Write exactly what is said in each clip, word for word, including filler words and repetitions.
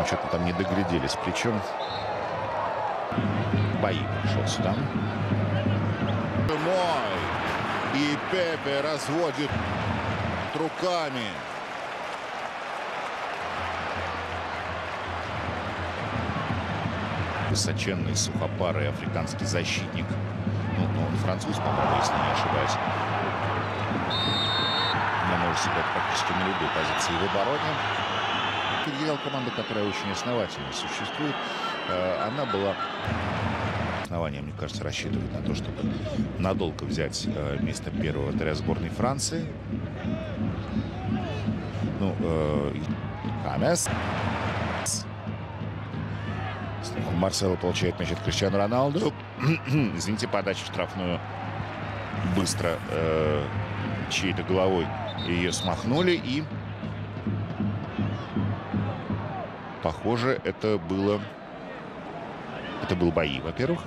Видимо, что-то там не догляделись. Причем Бои пришел сюда. Мой. И Пепе разводит руками. Высоченный, сухопарый африканский защитник. Ну, ну он француз, по-моему, если не ошибаюсь. Но может сыграть практически на любой позиции в обороне. Переиграл команда, которая очень основательно существует. Она была основанием, мне кажется, рассчитывает на то, чтобы надолго взять место первого вратаря сборной Франции. Ну, э, Хамес. Марсело получает мяч от Криштиану Роналду. Извините, подача в штрафную. Быстро э, чьей-то головой ее смахнули. И похоже, это было... Это был бои, во-первых.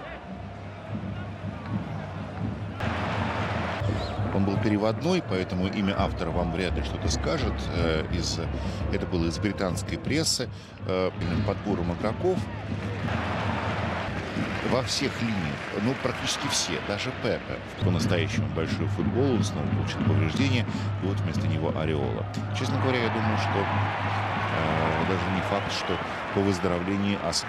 Он был переводной, поэтому имя автора вам вряд ли что-то скажет. Э, из, это было из британской прессы. Э, подбором игроков. Во всех линиях, ну, практически все, даже Пепе. По-настоящему большой футбол, он снова получил повреждение. И вот вместо него Ореола. Честно говоря, я думаю, что э, даже не факт, что по выздоровлении ас...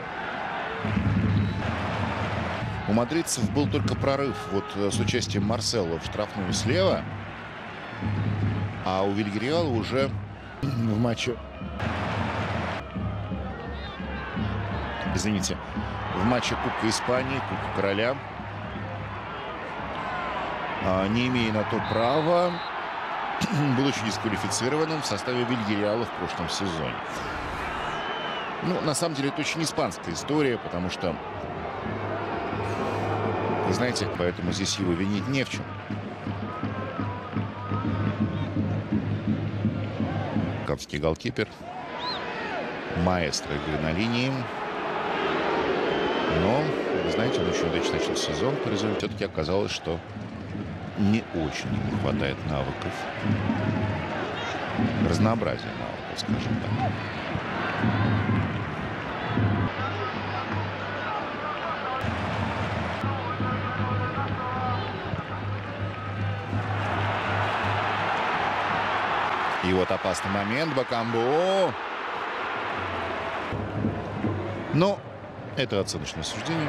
У мадридцев был только прорыв вот с участием Марсело в штрафную слева. А у Вильяреала уже в матче... Извините. В матче Кубка Испании, Кубка Короля, не имея на то права, будучи дисквалифицированным в составе Вильяреала в прошлом сезоне. Ну, на самом деле, это очень испанская история, потому что, вы знаете, поэтому здесь его винить не в чем. Кавский голкипер, маэстро игры на линии. Но, вы знаете, он очень удачно начал сезон. По результату все-таки оказалось, что не очень не хватает навыков. Разнообразия навыков, скажем так. И вот опасный момент. Бакамбу. Но... Это оценочное суждение.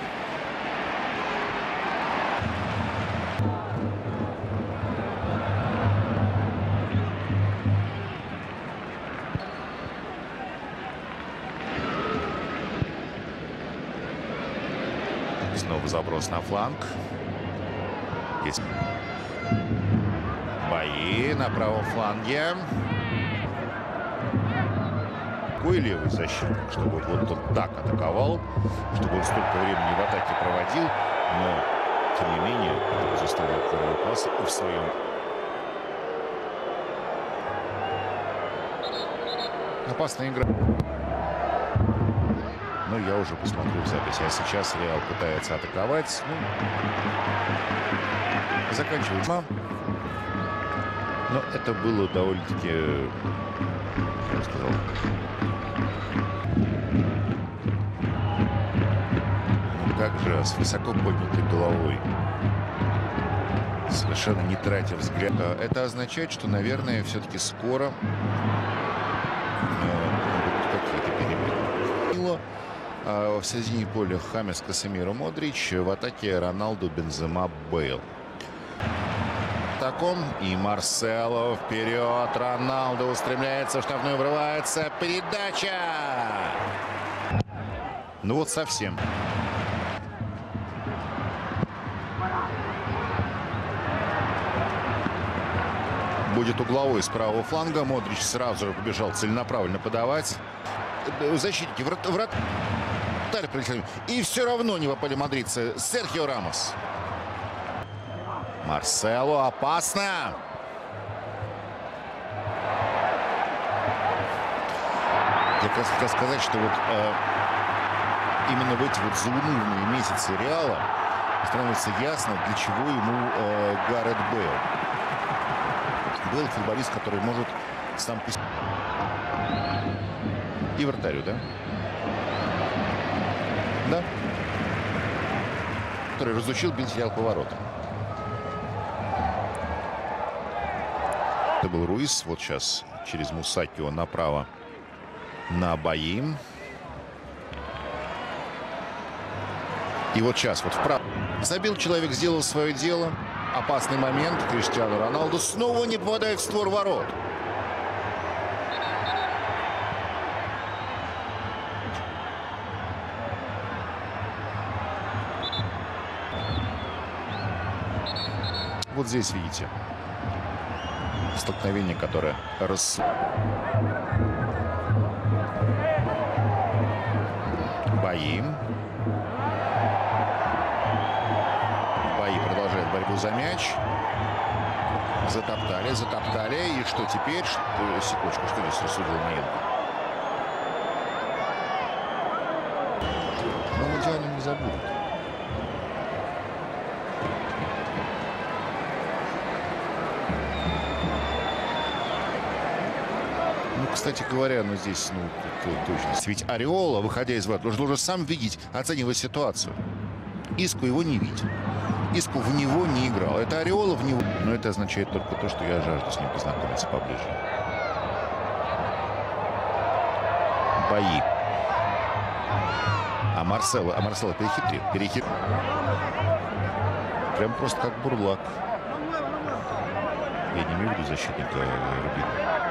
Снова заброс на фланг. Есть бои на правом фланге. Какой левый защитник, чтобы вот он так атаковал, чтобы он столько времени в атаке проводил, но, тем не менее, это заставил первый пас и в своем. Опасная игра. Но я уже посмотрю в записи. А сейчас Реал пытается атаковать. Ну, заканчивается. Но это было довольно-таки, я бы сказал, как же с высоко поднятой головой, совершенно не тратя взгляд. Это означает, что, наверное, все-таки скоро будут какие-то перемены. А в середине поля Хамес, Касемиро, Модрич. В атаке Роналду, Бензема, Бейл. Таком и Марсело вперед. Роналду устремляется в штрафную, врывается. Передача! Ну вот совсем. Будет угловой с правого фланга. Модрич сразу же побежал целенаправленно подавать. Защитники, врат, вратарь прилетели. И все равно не попали мадридцы. Серхио Рамос. Марсело, опасно. Я как раз хотел сказать, что вот э, именно в эти вот заунывные месяцы Реала становится ясно, для чего ему э, Гарет Бейл. Бейл футболист, который может сам... И вратарю, да? Да. Который разучил бить сериал поворотом. Это был Руис. Вот сейчас через Мусакио направо на Баи. И вот сейчас вот вправо. Забил человек, сделал свое дело. Опасный момент. Криштиану Роналду снова не попадает в створ ворот. Вот здесь видите столкновение, которое рас... Баи. Баи продолжает борьбу за мяч. Затоптали, затоптали. И что теперь? Что... Секундочку, что здесь рассудил Маенко? Но он идеально не забудет. Кстати говоря, ну здесь, ну, точно. Ведь Ареола, выходя из ворот, должен уже сам видеть, оценивать ситуацию. Иску его не видел. Иску в него не играл. Это Ареола в него. Но это означает только то, что я жажду с ним познакомиться поближе. Бои. А Марсело, а Марсело перехитрил. Перехитрил. Прям просто как бурлак. Я не имею в виду защитника Рубина.